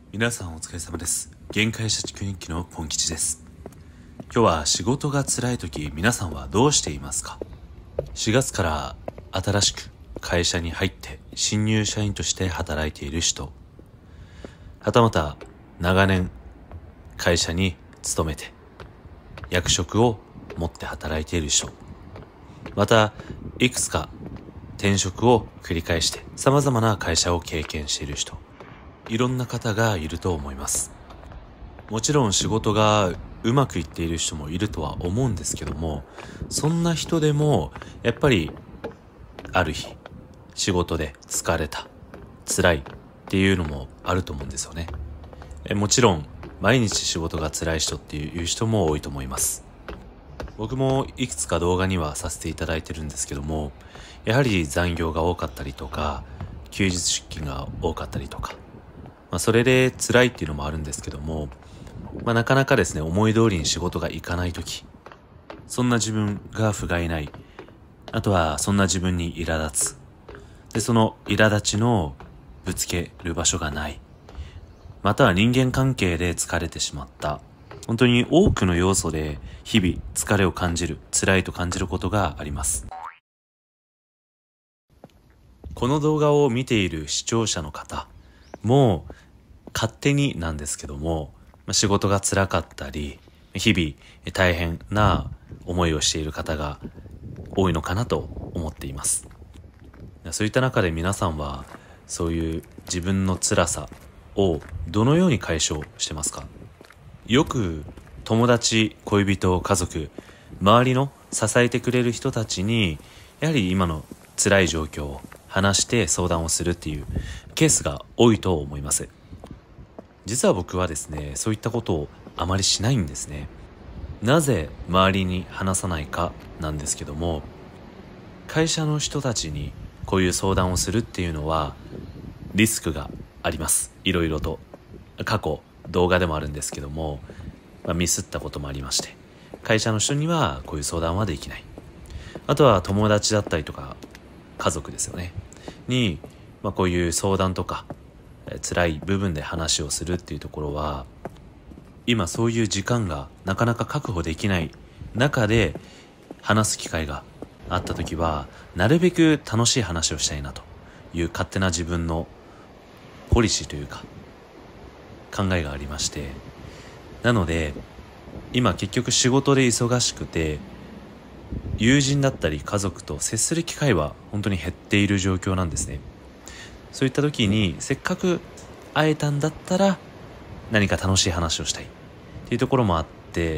皆さんお疲れ様です。限界社畜日記のポン吉です。今日は仕事が辛い時、皆さんはどうしていますか？ 4 月から新しく会社に入って新入社員として働いている人、はたまた長年会社に勤めて役職を持って働いている人、またいくつか転職を繰り返して様々な会社を経験している人、いろんな方がいると思います。もちろん仕事がうまくいっている人もいるとは思うんですけども、そんな人でもやっぱりある日仕事で疲れた、辛いっていうのもあると思うんですよね。もちろん毎日仕事が辛い人っていう人も多いと思います。僕もいくつか動画にはさせていただいてるんですけども、やはり残業が多かったりとか、休日出勤が多かったりとか、それで辛いっていうのもあるんですけども、なかなかですね、思い通りに仕事がいかないとき、そんな自分が不甲斐ない。あとは、そんな自分に苛立つ。で、その苛立ちのぶつける場所がない。または人間関係で疲れてしまった。本当に多くの要素で日々疲れを感じる、辛いと感じることがあります。この動画を見ている視聴者の方、もう勝手になんですけども、仕事が辛かったり、日々大変な思いをしている方が多いのかなと思っています。そういった中で皆さんはそういう自分の辛さをどのように解消してますか？よく友達、恋人、家族、周りの支えてくれる人たちにやはり今の辛い状況を話して相談をするっていうケースが多いと思います。実は僕はですね、そういったことをあまりしないんですね。なぜ周りに話さないかなんですけども、会社の人たちにこういう相談をするっていうのはリスクがあります。いろいろと過去動画でもあるんですけども、ミスったこともありまして、会社の人にはこういう相談はできない。あとは友達だったりとか家族ですよねに、こういう相談とか辛い部分で話をするっていうところは、今そういう時間がなかなか確保できない中で話す機会があった時は、なるべく楽しい話をしたいなという勝手な自分のポリシーというか考えがありまして、なので今結局仕事で忙しくて友人だったり家族と接する機会は本当に減っている状況なんですね。そういった時にせっかく会えたんだったら何か楽しい話をしたいっていうところもあって、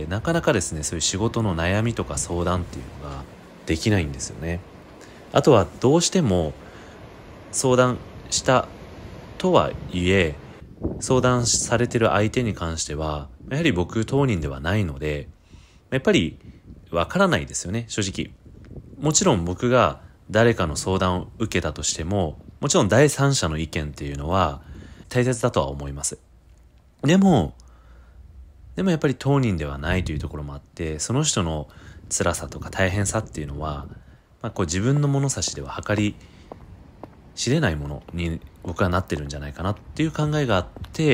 なかなかですね、そういう仕事の悩みとか相談っていうのができないんですよね。あとはどうしても相談したとはいえ、相談されてる相手に関してはやはり僕当人ではないので、やっぱりわからないですよね、正直。もちろん僕が誰かの相談を受けたとしても、もちろん第三者の意見っていうのは大切だとは思います。でもやっぱり当人ではないというところもあって、その人の辛さとか大変さっていうのは、こう自分の物差しでは計り知れないものに僕はなってるんじゃないかなっていう考えがあって、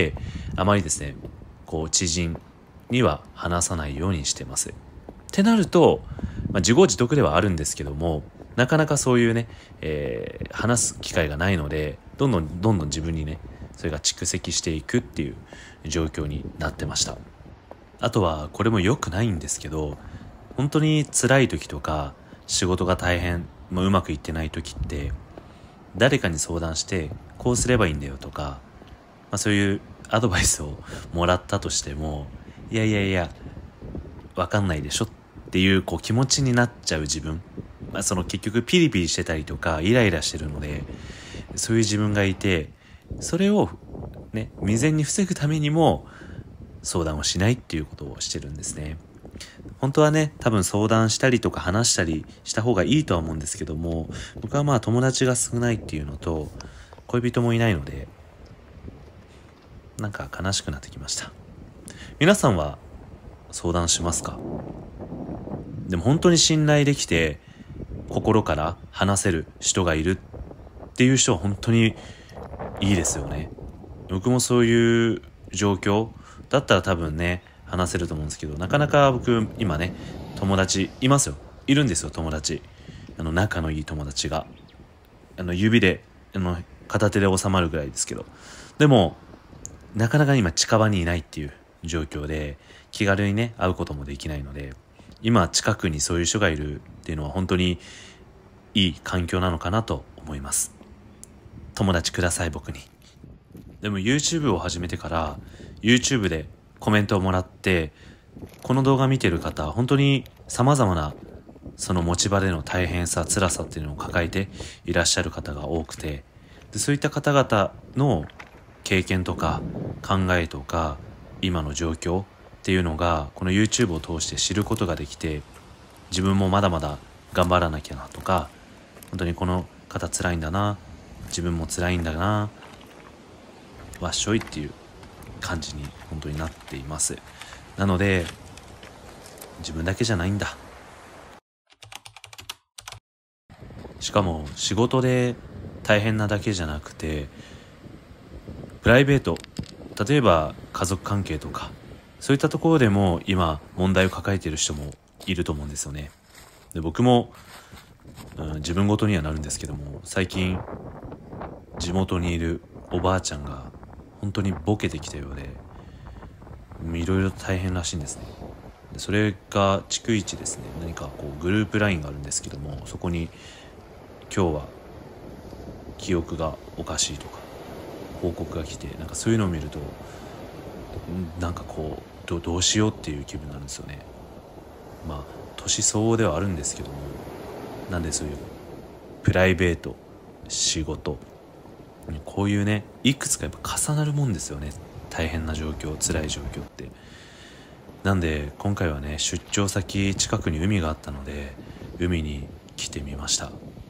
あまりですね、こう知人には話さないようにしてます。ってなると、自業自得ではあるんですけども、なかなかそういうね、話す機会がないので、どんどん自分にね、それが蓄積していくっていう状況になってました。あとはこれも良くないんですけど、本当に辛い時とか仕事が大変、うまくいってない時って誰かに相談してこうすればいいんだよとか、そういうアドバイスをもらったとしても、いやわかんないでしょっていう気持ちになっちゃう自分、その結局ピリピリしてたりとかイライラしてるので、そういう自分がいて、それをね、未然に防ぐためにも相談をしないっていうことをしてるんですね。本当はね、多分相談したりとか話したりした方がいいとは思うんですけども、僕は友達が少ないっていうのと恋人もいないので、なんか悲しくなってきました。皆さんは相談しますか？でも本当に信頼できて心から話せる人がいるっていう人は本当にいいですよね。 僕もそういう状況だったら多分ね話せると思うんですけど、なかなか僕今ね友達いますよ。いるんですよ、友達。仲のいい友達が指で片手で収まるぐらいですけど、でもなかなか今近場にいないっていう状況で気軽にね会うこともできないので、今近くにそういう人がいるっていうのは本当にいい環境なのかなと思います。友達ください、僕に。でも YouTube を始めてから YouTube でコメントをもらって、この動画見てる方本当に様々なその持ち場での大変さ辛さっていうのを抱えていらっしゃる方が多くて、でそういった方々の経験とか考えとか今の状況っていうのがこの YouTube を通して知ることができて、自分もまだまだ頑張らなきゃなとか、本当にこの方辛いんだな、自分も辛いんだな、わっしょいっていう感じに本当になっています。なので自分だけじゃないんだ。しかも仕事で大変なだけじゃなくて、プライベート、例えば家族関係とかそういったところでも今問題を抱えている人もいると思うんですよね。で僕も、自分ごとにはなるんですけども、最近地元にいるおばあちゃんが本当にボケてきたようで、いろいろ大変らしいんですね。でそれが逐一ですね、何かこうグループ LINE があるんですけども、そこに今日は記憶がおかしいとか報告が来て、なんかそういうのを見るとなんかこうどうしようっていう気分になるんですよね。まあ年相応ではあるんですけども、なんでそういうプライベート、仕事、こういうねいくつかやっぱ重なるもんですよね。大変な状況、辛い状況って。なんで今回はね出張先近くに海があったので海に来てみました。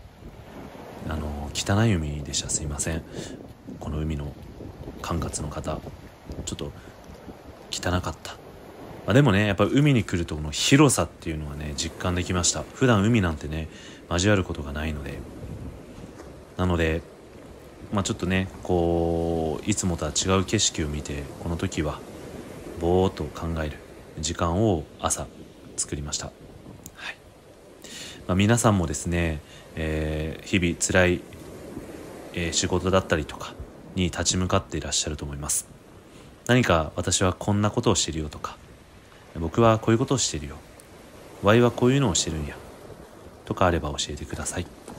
汚い海でした。すいません、この海の管轄の方、ちょっと汚かった。でもねやっぱ海に来るとこの広さっていうのはね実感できました。普段海なんてね交わることがないので。なのでちょっとねこういつもとは違う景色を見て、この時はぼーっと考える時間を朝作りました。はい。皆さんもですね、日々辛い、仕事だったりとかに立ち向かっていらっしゃると思います。何か私はこんなことをしてるよとか、僕はこういうことをしてるよ、ワイはこういうのをしてるんやとかあれば教えてください。